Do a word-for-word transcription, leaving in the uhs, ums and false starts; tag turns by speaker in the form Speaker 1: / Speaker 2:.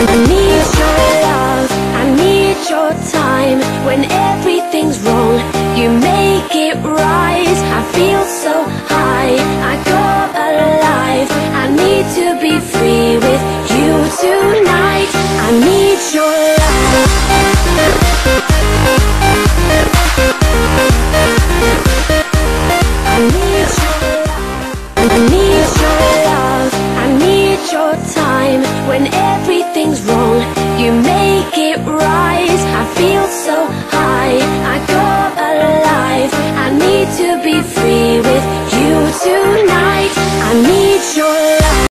Speaker 1: need your love, I need your time. When everything's wrong, you make it right. I feel so high, I go alive. I need to be free with you tonight. I need your love. I need your love, I need your love, I need your time. When everything's wrong, you make it right. I feel so high, I go alive. I need to be free with you tonight. I need your love.